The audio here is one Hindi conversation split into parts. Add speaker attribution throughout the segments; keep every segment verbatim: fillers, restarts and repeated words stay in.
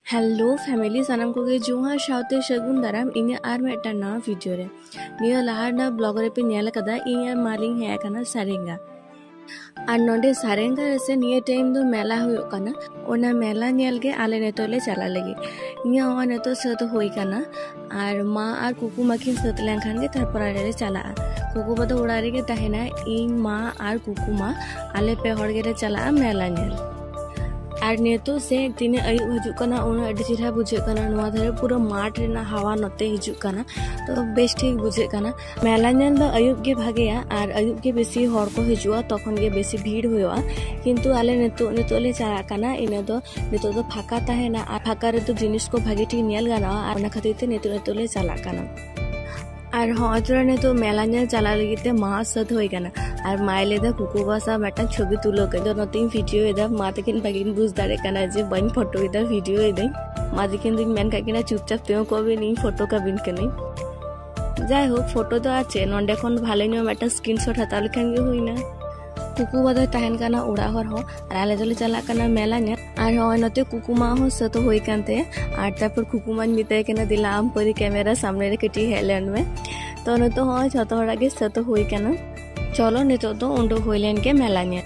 Speaker 1: हेलो फैमिली सानाम को जोहार साउते सगुन दाराम इन्हें आर मेटा नवा वीडियो रे निया लहार ना ब्लॉग रे पे नेल कदा इन्हें मालिंग है कना सारेंगा और नोडे सारेंगा से निया टाइम दो मेला हुयो कना ओना मेला नेल के आले नेतोले चला लगे इन्हें हो नेतो सत होई कना और माँ और कुकु मखिन सत लेंखान के थार परारे चला कुकु बदो उड़ारे के तहेना इन माँ और कुकु माँ आले पे हड़ के चला मेला नेल और नेतो से तीन आयुब हजना उन्हें अड़ी चेहरा बुझेना धारे पूरा माठ हवा नोते हजना तो बेस ठीक बुझेना मेला नेल दो आयुब के भागेया और आयुब के बेसी हर को हजूआ तखन के बेसी भीड़ हुआ किंतु आले नेतो नेतो ले चलाना इन दो नेतो दो फाका तहेना और फाका रे तो जिनिस को भागे ठीक नेल गाना और ओना खातिर ते नेतो नेतो ले चलाना और हजरा ने तो मेला नेल चला लगे माँ सत हो और माइले कुकु बासा मेटा छवि तुलो के नोतिन वीडियो एदा मा तकिन बागिन बुझ दारे कना जे बन फोटो एदा वीडियो एदा मा तकिन दिन मेन काकिना चुपचाप तेओ को भी नहीं फोटो का बिन कने जाय हो फोटो तो आछे नोंडे खन भाले नो मेटा स्क्रीनशॉट हता लेखान गे होइना कुकु बदो तहन काना उड़ा हर हो और आले दले चला काना मेला ने और हो नते कुकु मा हो सतो होई कानते और तापर कुकु मान मिताय केना दिला आम परी कैमरा सामने रे कटी हेलन में तो न तो हो छतो हड़ा के सतो होई काना चलो नितो तो उंडो होइलेन के मेला ने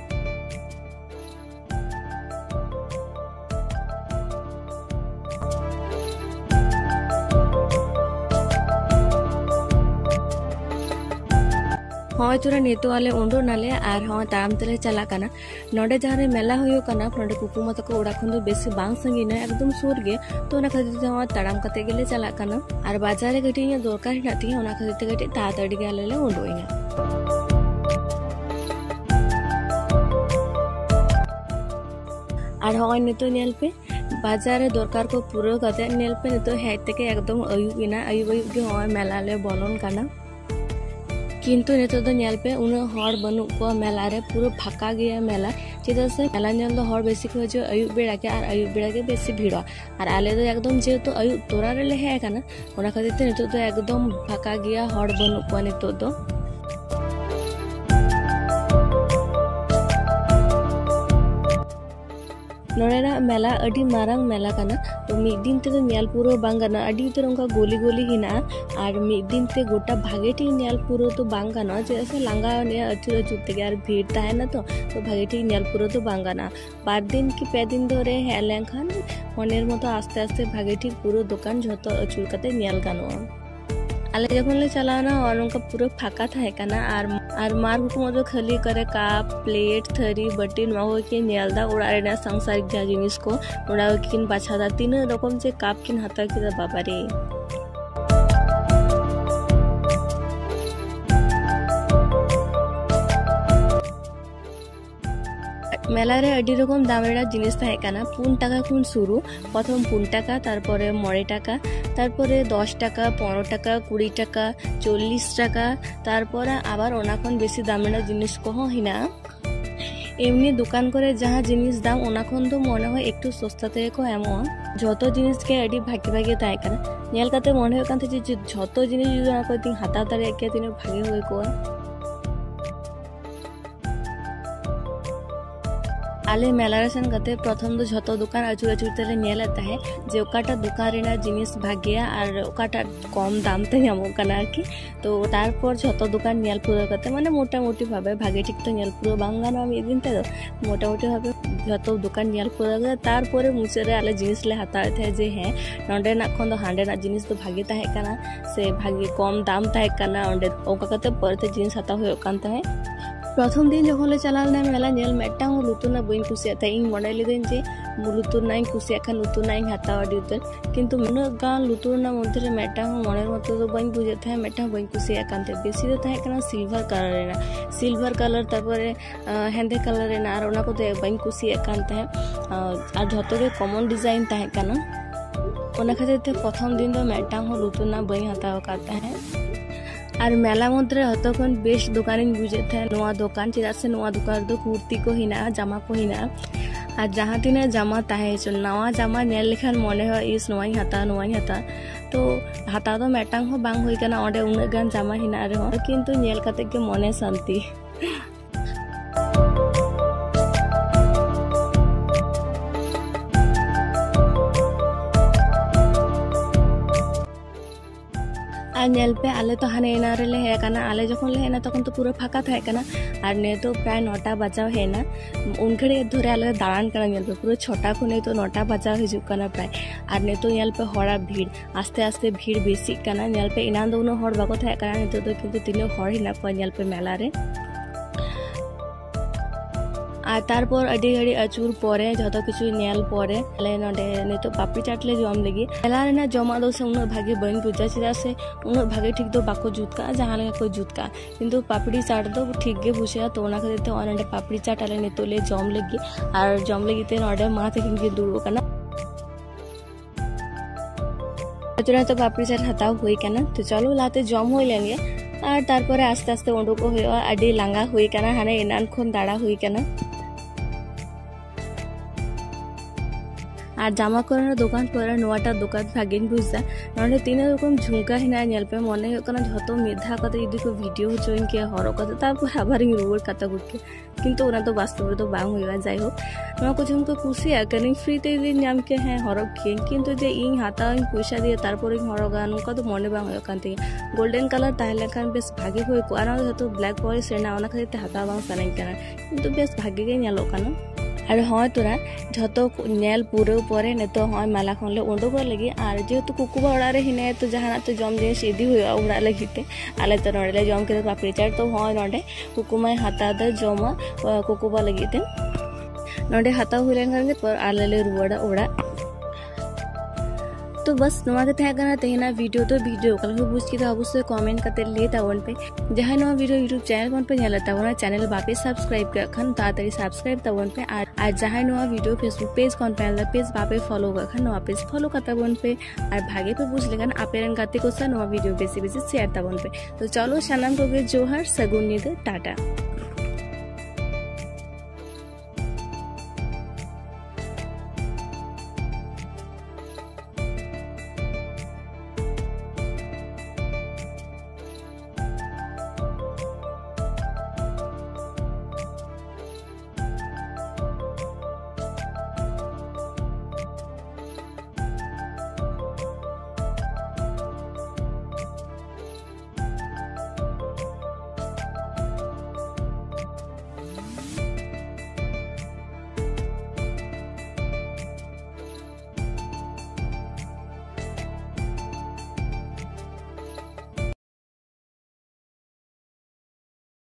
Speaker 1: हाँ चुरा नेतो आले उंडो नाले और हाँ ताराम तेले चला काना नोडे जहाँ मेला हुयो काना नोडे कुकु मत को ओड़ा खन दो बेसी बांग संगीना एकदम सुर गे तो ओना खातिर हाँ ताराम कते गेले चला काना और बाजार रे गटी दरकार हिनाती ओना खातिर गटी ताताड़ी गे आले ले उंडोइना और हाँ नितो नेल पे बाजार रे दरकार को पूरा कते नेल पे नितो हेते के एकदम आयुब इना आयुब आयुब के हाँ मेला ले बोलन काना किंतु नितो दो नेल पे उन हर बनु को मेला रे पूरा फाका गया मेला चेदा से मेला नेल दो हर बेसी को जो आयुब बेड़ा के और आयुब बेड़ा के बेसी भीड़ और आले दो एकदम जे तो आयुब तोरा रे ले है काना ओना खातिर ते नितो दो एकदम फाका गया हर बनु को नितो दो नोरेना मेला अडी मारंग मेला काना तो मिद दिन ते नेल पूरा बांग गाना अडी उतर उनका गोली गोली हिना और मिद दिन ते गोटा भागे ठीक नेल पूरा तो बांग गाना जैसे लांगा ने अचुर अचुर ते यार भीड़ ताहे ना तो तो भागे ठीक नेल पूरा तो बांग गाना बार दिन की पे दिन धरे हे लेखान मनेर मतो आस्ते आस्ते भागे ठीक पूरा दुकान झतो अचुर कते नेल गानो आले जखन ले चलाना और उनका पूरा फाका था काना और और मार कुकु मतो खाली करे कप प्लेट थरी बटी नवा के नेलदा उड़ा रे सांसारिक जा जिनिस को उड़ा किन बाछादा तीन रकम से कप किन हाता के बाबा रे मेला रे अडी रकम दामेरा जिनिस थाहे काना पुन टाका खुन शुरू प्रथम पुन टाका तारपरे मरे टाका तारपरे दस टाका पंद्रह टाका कुड़ी टाका चल्लिस टाका तारपरे आबार ओना खन बेसी दामेरा जिनिस को हिना एमनी दुकान करे जहाँ जिनिस दाम ओना खन तो मने होय एकटू सस्ता ते को एमो जतो जिनिस के अडी भागी भागी थाहे काना नेल काते मने होय कानते जे जतो जिनिस जुदि ना कोई हाता तारे के तिने भागे होय को आले मेला रे सेन कते प्रथम दो झतो दुकान अचुर अचुर तेले नेल आता है जे ओकाटा दुकान रेना जिनिस भागिया और ओकाटा कम दाम ते हमो कना कि तो तारपर झतो दुकान नेल पूरा कते माने मोटा मोटी भाबे भागे ठीक तो नेल पूरा बांगाना मी दिन ते मोटा मोटी भाबे झतो दुकान नेल पूरा तारपरे मुचे रे आले जिनिस ले हाता थे जे है नंडे ना खन दो हांडे ना जिनिस तो भागे ताहे कना से भागे कम दाम ताहे कना ओंडे ओका कते परते जिनिस हाता होय कानता है प्रथम दिन जखन ले चलालना मेला नेल मेटा हूँ लुतुरना बइन कुसिया था इन मने लेदेन जे लुतुरना इन कुसिया खान लुतुरना इन हातावा डी उतर किंतु मन गान लुतुरना मध्य रे मेटा हूँ मने मतो तो बइन बुझे था मेटा बइन कुसिया कानते बेसी तो थाहे कना सिल्वर कलर रेना सिल्वर कलर तारपरे हेंदे कलर रेना और ओना को तो बइन कुसिया कानते और झतो रे कॉमन डिजाइन थाहे कना ओना खातिर ते प्रथम दिन तो मेटा हूँ लुतुरना बइन हातावा काता है और मेला मध्य हतखन बेस दुकान बुझे थे नवा दुकान चेदा से नवा दुकान दो कुर्ती को हिना जामा को हिना और जहाँ तीन जामा ताहे चल नवा जामा नेल लेखान मने हो इस नवाई हाता नवाई हाता तो हाता दो मेटांग हो बांग होई कना ओंडे उन्ना गान जामा हिना रे हो किंतु नेल काते के मने शांति और नेल पे आले तो हाने एना रे ले हेकना आले जखन ले हेना तखन तो पूरा फाका थाहे कना और ने तो प्राय नौटा बजाव हेना उन घड़ी धरे आले दाड़ान कना नेल पे पूरा छोटा खुने तो नौटा बजाव हिजुक कना प्राय और ने तो नेल पे हड़ा भीड़ आस्ते आस्ते भीड़ बेसी कना नेल पे इनान दो हड़ बाको थाहे कना नितो तो किन्तु तिनो हड़ हिना को नेल पे मेला रे और तारपर अडी घड़ी अचूर परे जतो किछु नेल परे आले नडे नितो पापड़ी चाट ले जम लगी मेला रेना जमा दो से उन भागे बन बुझा चिदा से उन भागे ठीक दो बाको जुतका जहां लगा कोई जुतका किंतु पापड़ी चाट दो ठीक गे बुझा तो ओना खातिर तो ओनडे पापड़ी चाट आले नितो ले जम लगी और जम लगी ते नडे मा ते किन दुड़ो कना तुरंत तो पापड़ी चाट हताव हुई कना तो चलो लाते जम होई लेंगे और तारपर आस्ते आस्ते उडुको हुआ अडी लांगा हुई कना हाने एनान खन दाड़ा हुई कना और जामा कोरना दुकान पर नोटा दुकान भागिन बुझा नोडे तीन रकम झुमका हिना नेल पे मने होकना झतो मिधा कते इदि को वीडियो जोइन के हरो कते तारपर आबार रुवर कता गुके किंतु ओना तो वास्तव तो बांग होइबा जाय हो नो को झुमका खुशी आकनी फ्री ते दिन नाम के है हरो के किंतु जे इन हाता इन पैसा दिए तारपर इन हरो गान का तो मने बांग होय कांते गोल्डन कलर ताहले खान बेस भागे होय को आना झतो ब्लैक पॉलिश रेना ओना खातिर ते हाता बांग सानाय kana किंतु बेस भागे गे नेलो kana और हाँ तोरा झतो नेल पूरे परे ने तो हाँ माला खन ले उंडो कर लगी और जेहेतु कुकुबा ओड़ा रे हिने तो जहाना तो जम जिनिस इदी हुआ ओड़ा लगिते आले तो नोडे ले जम के पापड़ी चाट तो हाँ नोडे कुकुमा हाता दे जमा कुकुबा लगिते नोडे हाता हुलेन पर आले ले रुवाड़ा ओड़ा तो बस नवा के तहे कना तेना वीडियो तो वीडियो कल को बुझ के अवश्य कमेंट करते ले तावन पे जहां नवा वीडियो यूट्यूब चैनल कोन पे नेला तावन चैनल बापे सब्सक्राइब कर खन तातरी सब्सक्राइब तावन पे आज जहां नवा वीडियो फेसबुक पेज कोन पे नेला पेज बापे फॉलो कर खन नवा पेज फॉलो करता वन पे और भागे पे बुझ लेगन आपेरन गाते को सा नवा वीडियो बेसी बेसी शेयर तावन पे तो चलो सनम को जोहार सगुन निद टाटा।